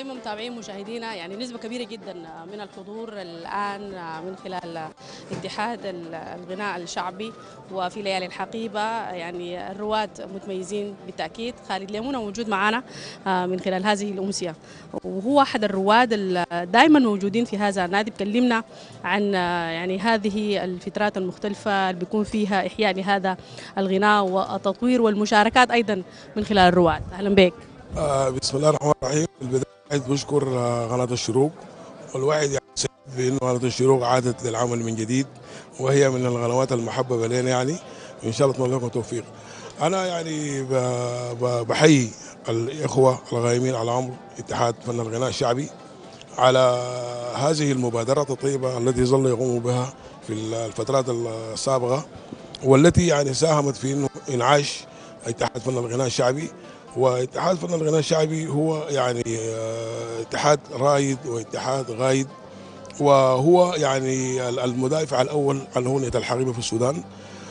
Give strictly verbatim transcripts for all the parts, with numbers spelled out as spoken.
زي ما متابعين مشاهدينا، يعني نسبة كبيرة جدا من الحضور الآن من خلال اتحاد الغناء الشعبي وفي ليالي الحقيبة. يعني الرواد متميزين بالتأكيد. خالد ليمونة موجود معنا من خلال هذه الأمسية، وهو أحد الرواد دائما موجودين في هذا النادي. بكلمنا عن يعني هذه الفترات المختلفة اللي بيكون فيها إحياء لهذا الغناء والتطوير والمشاركات أيضا من خلال الرواد. أهلا بك. آه بسم الله الرحمن الرحيم. البداية عايز بشكر آه قناة الشروق، والواحد يعني سعيد بأنه قناة الشروق عادت للعمل من جديد، وهي من القنوات المحببة لنا يعني. إن شاء الله أتمنى لكم التوفيق. أنا يعني بحيي الإخوة الغايمين على أمر اتحاد فن الغناء الشعبي على هذه المبادرات الطيبة التي ظل يقوموا بها في الفترات السابقة، والتي يعني ساهمت في إنه إنعاش اتحاد فن الغناء الشعبي. واتحاد فن الغناء الشعبي هو يعني اتحاد رائد واتحاد غايد، وهو يعني المدافع الأول عن أغنية الحقيبة في السودان،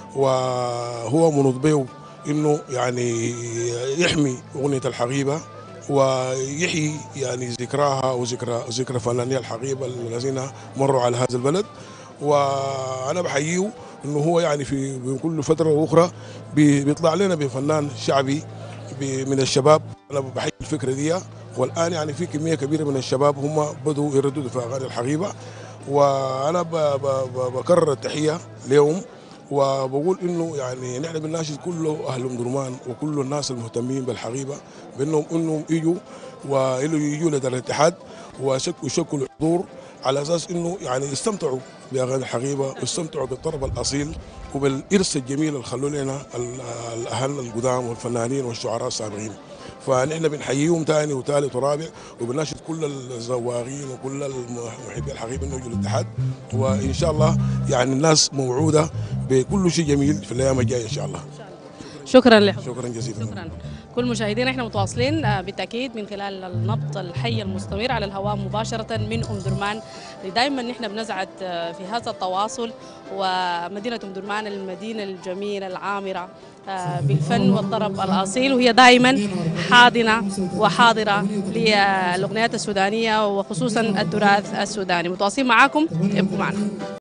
وهو منوط به إنه يعني يحمي أغنية الحقيبة ويحيي يعني ذكراها وذكرى ذكرى فناني الحقيبة الذين مروا على هذا البلد. وأنا بحييه إنه هو يعني في كل فترة وأخرى بيطلع لنا بفنان شعبي من الشباب. انا بحيي الفكره دي، والان يعني في كميه كبيره من الشباب هم بدوا يرددوا في اغاني الحقيبه، وانا بكرر التحيه لهم، وبقول انه يعني نحن بنناشد كل اهل ام درمان وكل الناس المهتمين بالحقيبه بانهم انهم يجوا ويجوا لدى الاتحاد ويشكلوا حضور على اساس انه يعني يستمتعوا باغاني الحقيبه ويستمتعوا بالطرب الاصيل وبالارث الجميل اللي خلوا لنا الاهل القدام والفنانين والشعراء السابقين. فنحن بنحييهم ثاني وثالث ورابع، وبنناشد كل الزواغين وكل محبي الحقيبه انه يجوا الاتحاد، وان شاء الله يعني الناس موعوده بكل شيء جميل في الايام الجايه ان شاء الله. شكرا لكم. شكرا جزيلا. شكرا. كل مشاهدينا احنا متواصلين بالتاكيد من خلال النبض الحي المستمر على الهواء مباشره من ام درمان. دائما نحن بنسعد في هذا التواصل، ومدينه ام درمان المدينه الجميله العامره بالفن والطرب الاصيل، وهي دائما حاضنه وحاضره للاغنيات السودانيه وخصوصا التراث السوداني. متواصلين معاكم، ابقوا معنا.